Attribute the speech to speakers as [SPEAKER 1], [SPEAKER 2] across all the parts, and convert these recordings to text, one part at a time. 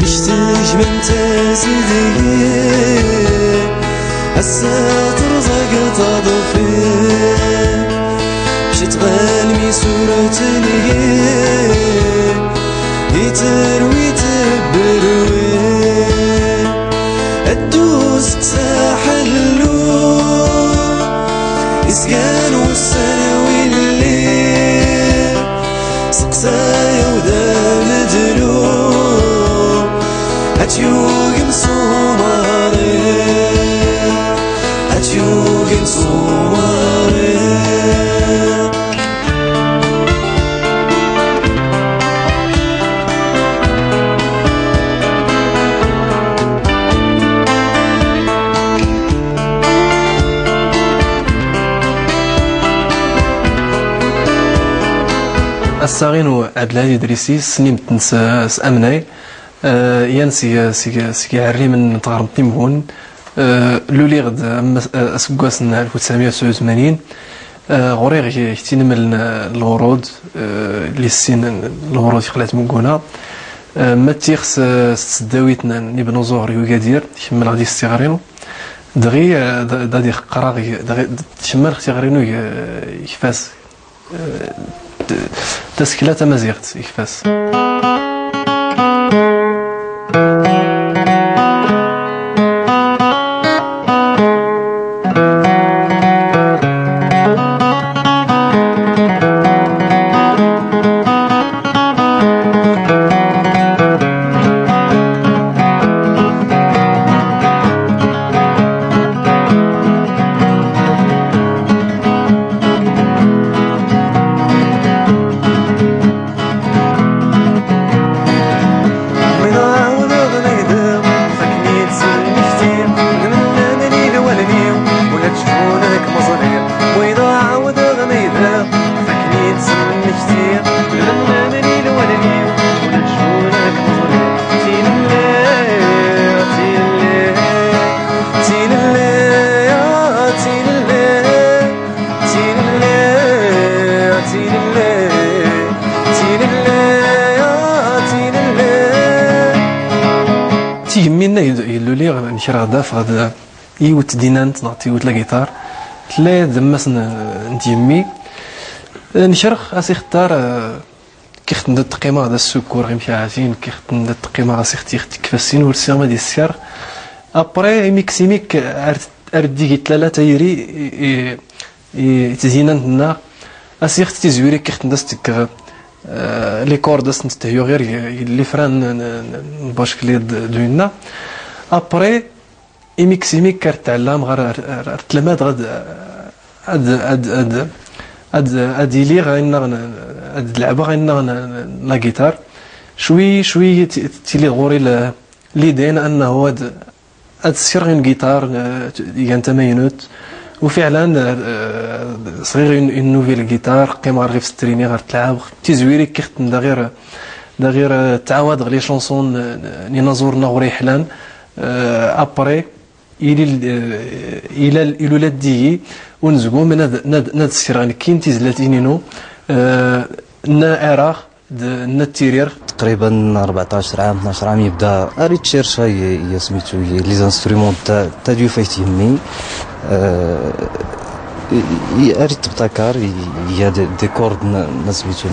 [SPEAKER 1] يشتج من تسديه الساتر زقط ضفيك مشيت غالمي سورة ليه يتروي تبروي الدوس ساحلو يسقان والسنوي الليل سقسايا ودام دلو هتيوغن صوماري هتيوغن صوماري
[SPEAKER 2] الصغير عبد الهادي إدريسي سنين تنسى أمناي يان سي عري من تغرب تيمهون لولي غد أسقاسن 1989 غوريغ يحتين من الورود اللي السين الورود خلات مكونا ما تيخس سداويتنا نبنو زهري وقادير يشمل غادي استغرينو دغي دادي قراغي دغي تشمل اختيغرينو يكفاس تسكيلات مزيغت يكفاس تيهمنا يلو لي نشرا داف غدا يوت دينانت نعطي يوت لا جيتار تلا دمس نتيمي نشرخ اسي اختار كيخت ندت قيمه هذا السكور غيمشي عاتين كيخت ندت قيمه اسي اختي كفاسين والسيرما ديال السير ابري ميكسيميك اردي قلت لا تيري تزيننا اسي اختي زويري كيخت ندستك لي كوردس نستهيو غير اللي فران باش كلي دوينا ابري ميكسيميك كتعلم غير تلماد غد اد لي غينا اد لعبه غينا لا جيتار شوي تيلي غوري لي دين انه اد السير غير جيتار يان تماينوت وفعلا صغير اون نوفيل جيتار قيمه غير في ستريني غير تلعب تيزويري كيخت دا غير تعاود غير لي شونسون ني نزورنا غوري حلان ابري الى الولاد دي ونزقو من ناد السيران كاين تيزلاتينينو نا اراخ نا التيرير
[SPEAKER 3] تقريبا 14 عام 12 عام يبدا اريد تشيرش هي سميتو لي زانسترومون تا ديو فايت يمي اريد تبتكر هي دي كورد سميتو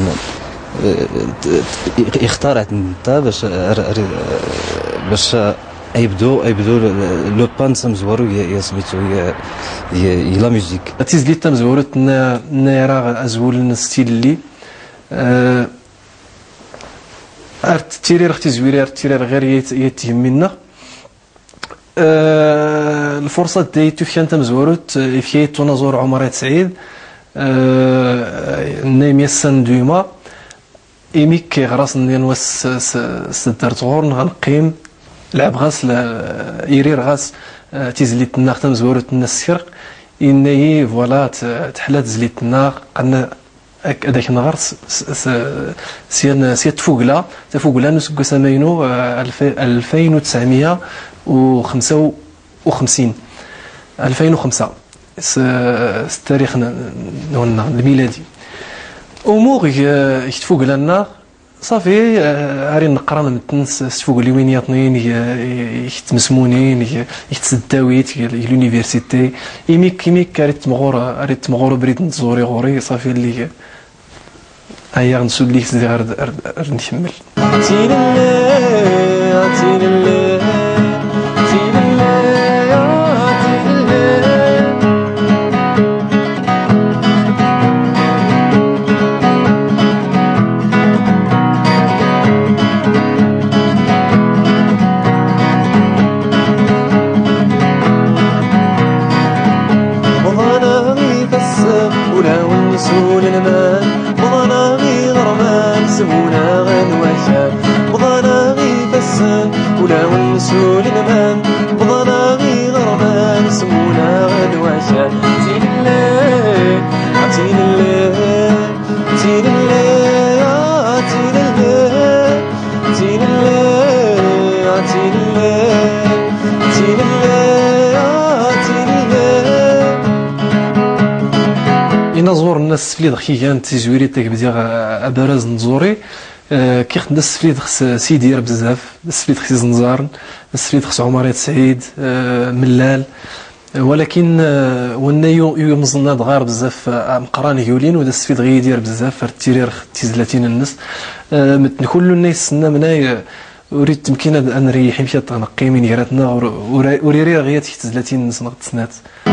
[SPEAKER 3] اختارت انت باش يبدو لو بان سمزورو يا سميتو هي لا ميوزيك
[SPEAKER 2] تيزلي تمزورت نارا ازول ستيل اللي ارت تيرير اختي زويري ارت تيرير غير يتهمنا الفرصه ديتو فيان تمزورت فيت نزور عمر سعيد نيمي ساندوما ايميك غراس نواس سدرت غورن غنقيم لعب غاس يرير غاس تيزليت الناق تمزورت السيرق اني فوالا تحلات زليت الناق قلنا هذاك النهار سيان تفوقلا نسكو سماينو 2955 2005 التاريخ الميلادي امور يتفوق لنا صافي هاري نقرا متنس سفوق لي وين يطنين يتمسمونين يتسداويت لونيفرسيتي كيميك ريت تمغور بريد نزوري غوري صافي اللي هيا غنسول ليك سيدي غير نكمل
[SPEAKER 1] سول المان وضناغي غرمان سمونا غنوشان وضناغي فسان ولا ونسول المان وضناغي غرمان سمونا غنوشان تين الله تين الله تين الله تين الله تين الله تين الله تين الله تين الله
[SPEAKER 2] نزور الناس فليد خيان تيزويري تاك بديغ ابرز نزوري كي خد الناس فليد خص سيدي بزاف الناس فليد خص زنزارن الناس فليد خص عمرية سعيد ملال ولكن وانا يمزنا دغار بزاف مقران يولين ودا السفيد غيدير بزاف التيرير تيزلاتين الناس متن كل الناس سنا مناي اريد تمكين ان نريح مشي تنقي من يراتنا وريري غيات تيزلاتين الناس نغط سنات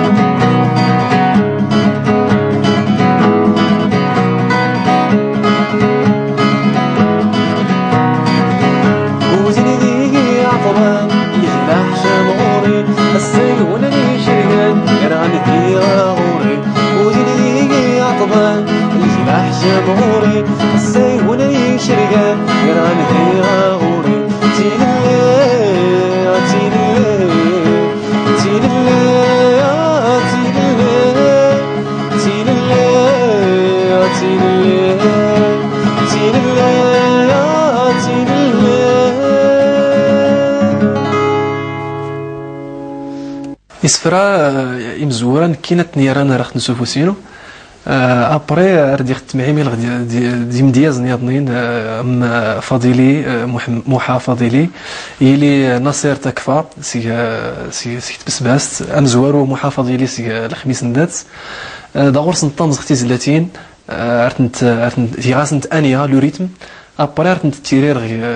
[SPEAKER 1] غوري السيل ولا يشرقان يراني فيها غوري تين الله تين الله تين الله تين الله تين الله تين الله تين الله تين الله
[SPEAKER 2] يسفرا يمزوران كينات نيران راح نشوفو سينو ابري ردي خدت معي ميل دي مدياز نياضنين ام فضيلي محا فضيلي يلي ناصر تكفى سي تبسباست ام زوارو محا فضيلي سي الخميس ندات داغور سنطام زختي زلاتين عرفت في غاسنت انيا لو ريتم ابري عرفت تيرير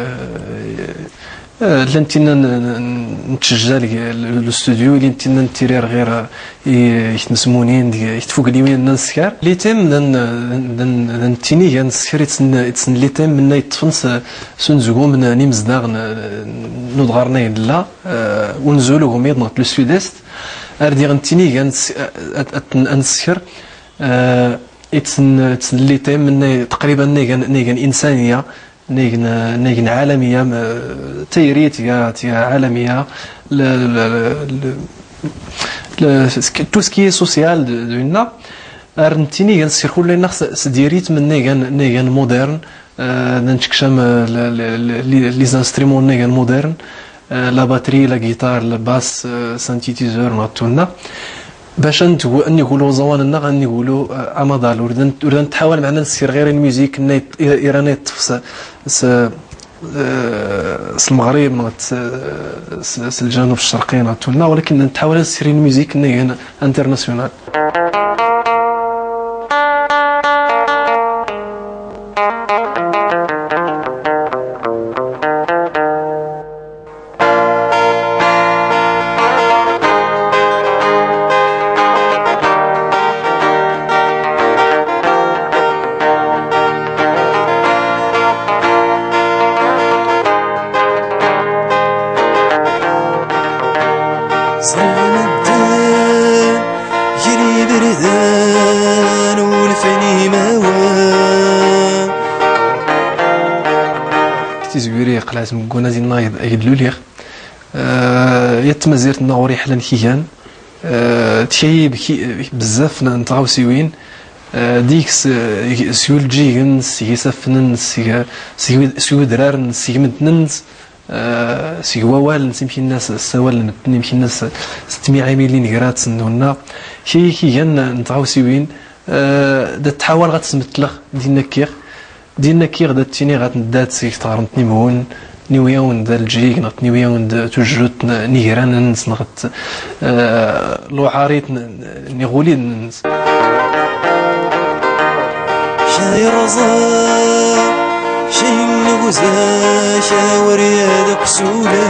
[SPEAKER 2] لانتينا نتشجع الاستوديو اللي انتينا نتيرير غير يتمسمونين يتفوق لي وين النسكار لي تيم نتيني كان نسكر يتسن لي تيم من يتفنس سنزغو من نيمزداغ نودغارنا لا ونزولو غميض نغط لو سودست اردي غنتيني كان نسكر يتسن لي تيم من تقريبا نيغان انسانيه نيجن عالمية تيريت يا عالمية تو سكي سوسيال دونا ارنتيني غنسير كل الناس سديريت من نيجن مودرن ننشكشم لي زانسترومون نيجن مودرن لا باتري لا جيتار لا باس سانتيتيزور نعطونا باش نقولوا زواننا غنقولوا امادال ورد تحاول معنا نسير غير الميوزيك ايرانيت المغرب الجنوب الشرقي نعطولنا ولكن نحاول نسير الميوزيك انترناسيونال زويري قلعت مكونا ديال النايض يدلو ليه يتمزيرت النغوري حلان كيان تشيب بزاف نتغاوسيوين ديكس سيول جيغن سيسفنن سيو درارن سيمدنن سيووال نسمشي الناس السوال نمشي الناس 600 عاملين غرات سنونا كيان نتغاوسيوين تحاول غتسمتلخ ديالنا كير دينا كي غدا تيني غاتندات سيك تغرنتني مهون نيويون دا الجيك نغت نيويون دا توجوت نيران نس نغت لو عاريت نيغولي نس
[SPEAKER 1] شاي رزا شاي نغزا شاوري هذاك سولا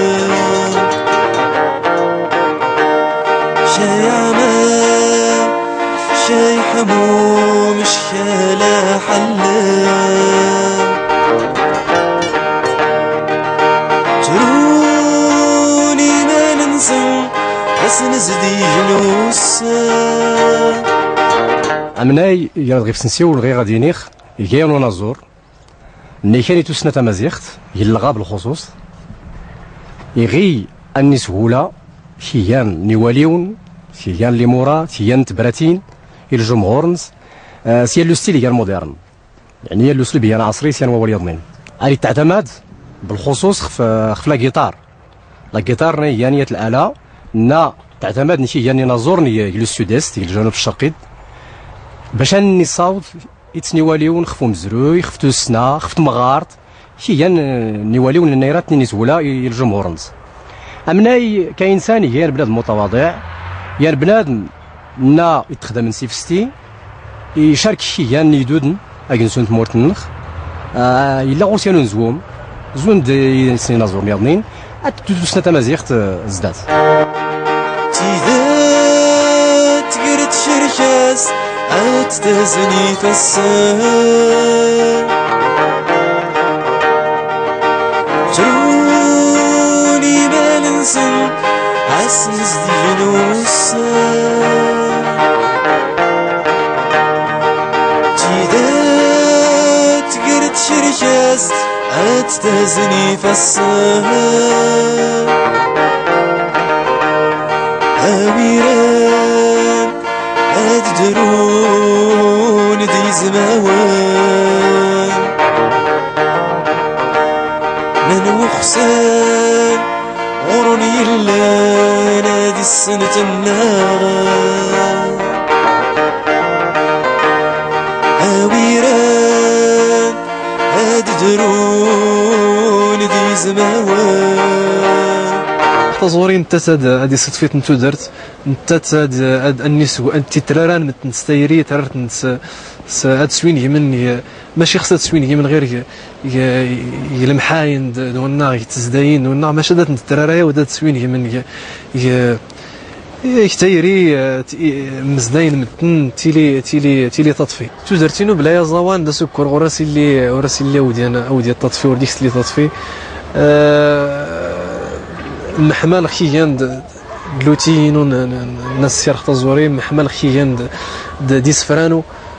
[SPEAKER 1] شاي عما شاي حموم شكالا حلا تروني ما ننسى حسن زدي جلوس
[SPEAKER 4] أمناي يا غير سنسيو الغي غادي نيخ يجي ونزور ني كان يتوسنا تمازيغت يلغى بالخصوص يغي أني سهولة كيان نيواليون كيان لي مورا كيان تبراتين الجمهورنس سيان لو ستيل كان مودرن يعني لو سلوب يعني عصري سيان ووليضنين اللي تعتمد بالخصوص خف لا جيتار لا جيتار يعني الآلة نا تعتمد نشي يعني نزور ني لو سودست الجنوب الشرقي باش اني الصوت يتنيواليون خفو مزروي خفتو السنا خفت مغارت هي نيواليون النيرات نيزولا الجمهورنز امناي كانسان هي البلاد متواضع يا بنادم نا يتخدم من سيفستي يشارك شي يدودن اكنسون مورتنخ الا غوسيانو نزوم زون دي سينازور ميضنين اتدوسنا تمازيغت زدات
[SPEAKER 1] تيدات قرت شركاس أتدزني فالسان تروني ما ننسى عسنس دينوسان تيدات قرت شركاس أتدزني فالسان أميران أدرون دي زماوان من وخسان غرني إلا نادي السنة النار أويران أدرون دي زماوان
[SPEAKER 2] تزوري انت تاد هادي صدفيت نتو درت انت تاد النسو انت تراران متنستيري ترارت نس هاد سوين يمن ماشي خصها تسوين يمن غير يلمحاين دونا يتزداين دونا ما شدات الترارايا ودات سوين يمن يكتيري مزداين متن تيلي تطفي تو درتينو بلا يزوان دا سكر وراسي اللي ودي التطفي وديك اللي تطفي محمل خيان دلوتين الناس سير تزوري محمل خيان ديس فرانو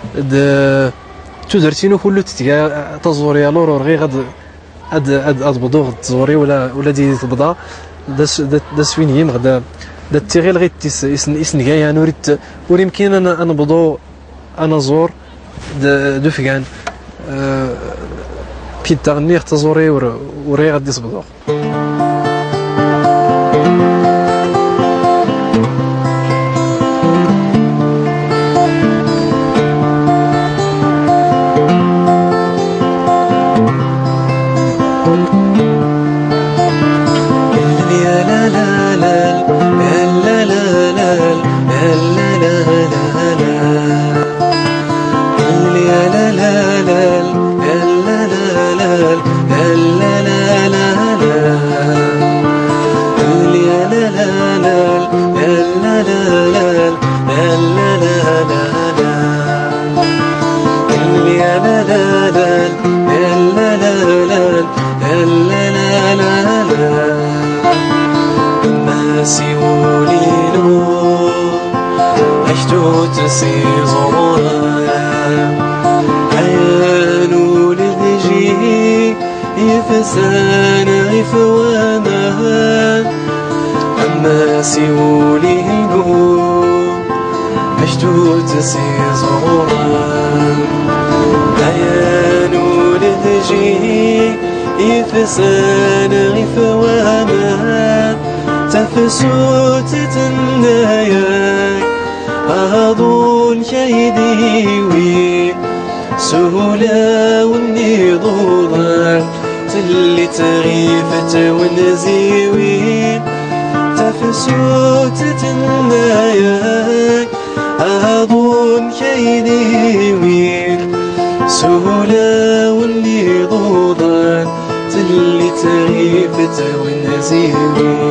[SPEAKER 2] تو درتينو كله تتيا تزوري لور غير غاد بدو تزوري ولا دي تبدا دا سوينيم غدا دا تيغي لغيت اسن جاي انا يمكن انا بدو انا زور دو فيغان بيت تغني تزوري وري غادي تبدا تفسوت تناياك أهضون شهدي وي
[SPEAKER 1] سهولة والنضوضان تلي تغيفة ونزيوين تفسوت تناياك أظن كيديوين سهولة والنضوضان تلي تغيفة ونزيوين